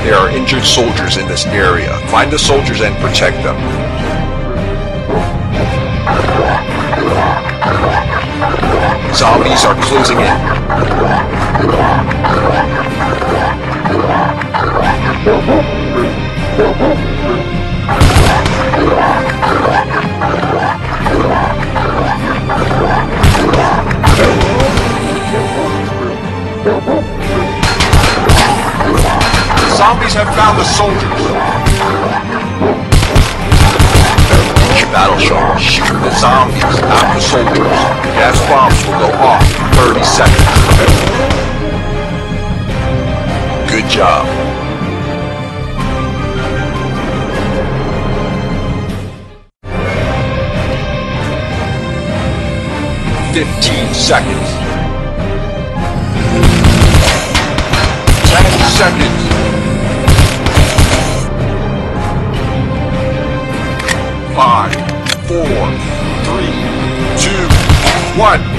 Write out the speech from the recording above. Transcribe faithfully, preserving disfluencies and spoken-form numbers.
There are injured soldiers in this area. Find the soldiers and protect them. Zombies are closing in. Zombies have found the soldiers. Battle Shark, shoot the zombies, not the soldiers. Gas bombs will go off in thirty seconds. Good job. Fifteen seconds. Ten seconds. Five, four, three, two, one.